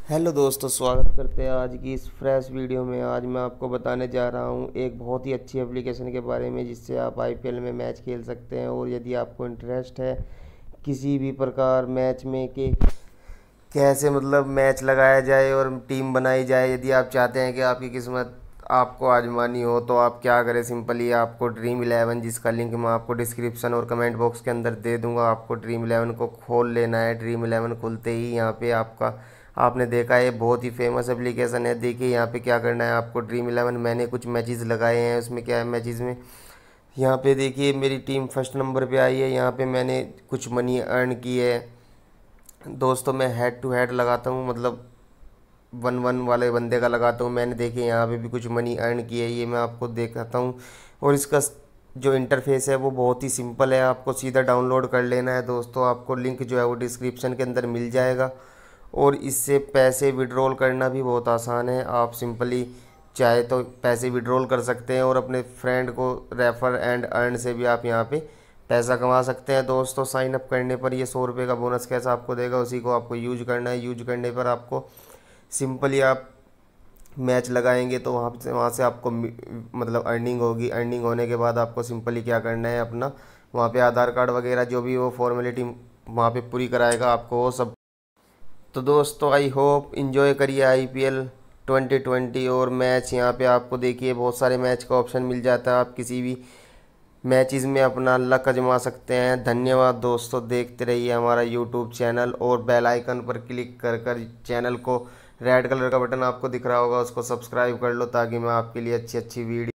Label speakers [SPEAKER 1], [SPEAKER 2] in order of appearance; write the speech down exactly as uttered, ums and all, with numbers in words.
[SPEAKER 1] Hello दोस्तों, स्वागत करते हैं आज की इस फ्रेश वीडियो में। आज मैं आपको बताने जा रहा हूं एक बहुत ही अच्छी एप्लीकेशन के बारे में जिससे आप आईपीएल में मैच खेल सकते हैं। और यदि आपको इंटरेस्ट है किसी भी प्रकार मैच में कि कैसे मतलब मैच लगाया जाए और टीम बनाई जाए, यदि आप चाहते हैं कि आपकी किस्मत आपको आजमानी हो तो आप क्या करें। सिंपली आपको ड्रीम इलेवन, जिसका लिंक मैं आपको डिस्क्रिप्शन और कमेंट बॉक्स के अंदर दे दूंगा, आपको ड्रीम इलेवन को खोल लेना है। ड्रीम इलेवन खुलते ही यहाँ पे आपका आपने देखा है बहुत ही फेमस एप्लीकेशन है। देखिए यहाँ पे क्या करना है आपको। ड्रीम इलेवन मैंने कुछ मैचेस लगाए हैं, उसमें क्या है मैचेस में यहाँ पे देखिए मेरी टीम फर्स्ट नंबर पे आई है। यहाँ पे मैंने कुछ मनी अर्न की है दोस्तों। मैं हेड टू हेड लगाता हूँ, मतलब वन वन वाले बंदे का लगाता हूँ। मैंने देखिए यहाँ पे भी कुछ मनी अर्न की है, ये मैं आपको दिखाता हूँ। और इसका जो इंटरफेस है वो बहुत ही सिंपल है, आपको सीधा डाउनलोड कर लेना है दोस्तों। आपको लिंक जो है वो डिस्क्रिप्शन के अंदर मिल जाएगा। और इससे पैसे विड्रॉल करना भी बहुत आसान है। आप सिंपली चाहे तो पैसे विड्रॉल कर सकते हैं और अपने फ्रेंड को रेफ़र एंड अर्न से भी आप यहाँ पे पैसा कमा सकते हैं दोस्तों। साइन अप करने पर ये सौ रुपये का बोनस कैसा आपको देगा, उसी को आपको यूज करना है। यूज करने पर आपको सिंपली आप मैच लगाएंगे तो वहाँ से वहाँ से आपको मतलब अर्निंग होगी। अर्निंग होने के बाद आपको सिंपली क्या करना है, अपना वहाँ पे आधार कार्ड वगैरह जो भी वो फॉर्मेलिटी वहाँ पे पूरी कराएगा आपको वो सब। तो दोस्तों आई होप इंजॉय करिए आईपीएल ट्वेंटी ट्वेंटी और मैच। यहाँ पे आपको देखिए बहुत सारे मैच का ऑप्शन मिल जाता है, आप किसी भी मैचेस में अपना लक आजमा सकते हैं। धन्यवाद दोस्तों, देखते रहिए हमारा यूट्यूब चैनल और बेल आइकन पर क्लिक कर कर चैनल को, रेड कलर का बटन आपको दिख रहा होगा, उसको सब्सक्राइब कर लो ताकि मैं आपके लिए अच्छी अच्छी वीडियो